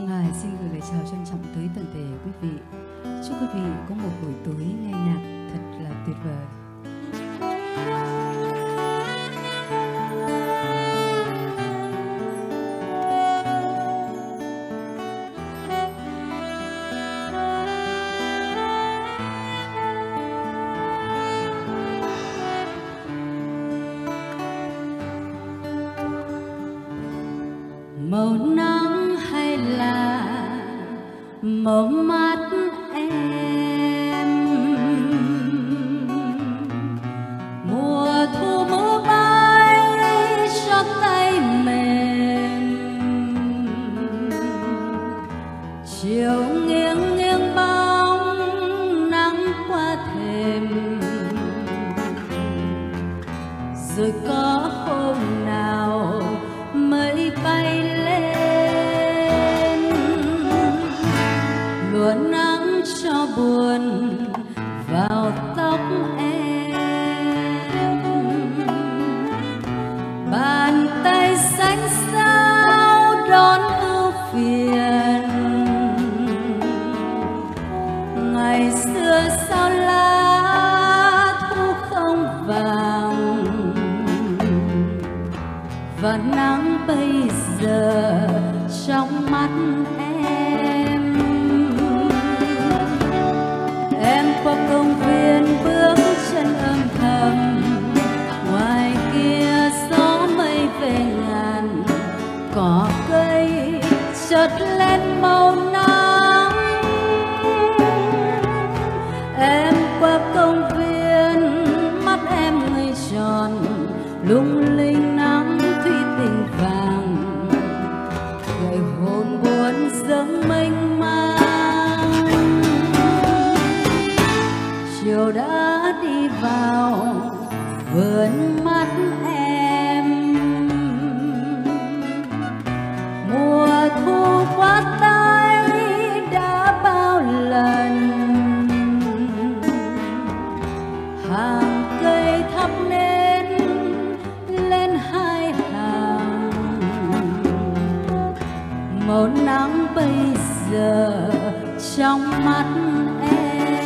Phong Hải xin gửi lời chào trân trọng tới toàn thể quý vị. Chúc quý vị có một buổi tối nghe nhạc thật là tuyệt vời. Màu nắng hay là màu mắt em, mùa thu mưa bay cho tay mềm, chiều nghiêng nghiêng bóng nắng qua thềm, rồi có hôm nào mây bay lên lùa nắng cho buồn vào tóc em, bàn tay xanh xao đón ưu phiền, ngày xưa sao lá thu không vàng và nắng bây giờ trong mắt em. Em qua công viên bước chân âm thầm, ngoài kia gió mây về ngàn, cỏ cây chợt lên màu nắng. Em qua công viên mắt em ngây tròn, lung linh nắng thủy tinh vàng, gợi hồn buồn dâng mênh mang. Chiều đã đi vào vườn mắt em, mùa thu qua tay đã bao lần, hàng cây thắp nến lên hai hàng, màu nắng bây giờ trong mắt em.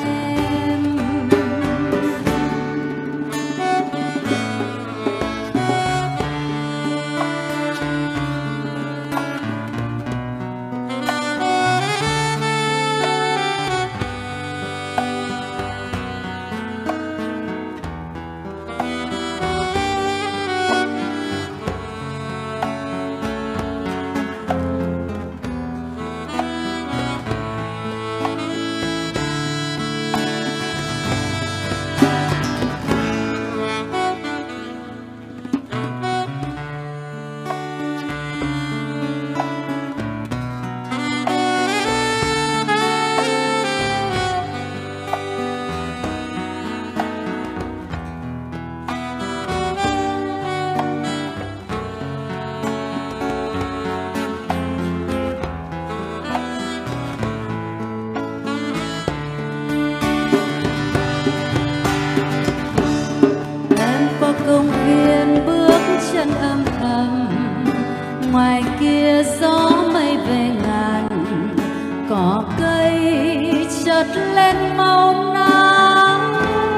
Công viên bước chân âm thầm, ngoài kia gió mây về ngàn, cỏ cây chợt lên màu nắng.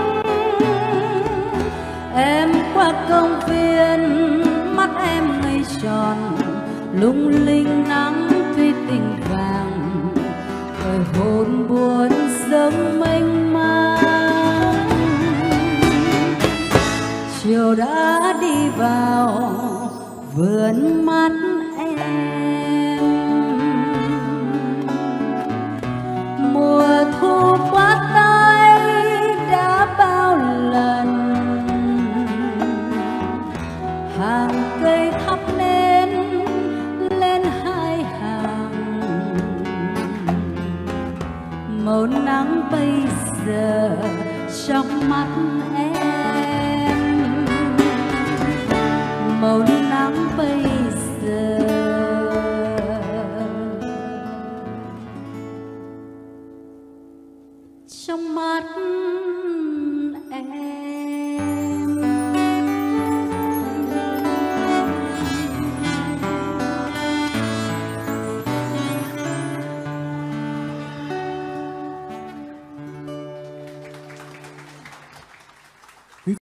Em qua công viên mắt em ngây tròn, lung linh nắng thủy tinh vàng, thời hồn buồn dâng mênh mang. Chiều đã đi vào vườn mắt em, mùa thu qua tay đã bao lần, hàng cây thắp nến lên hai hàng, màu nắng bây giờ trong mắt em, màu nắng bây giờ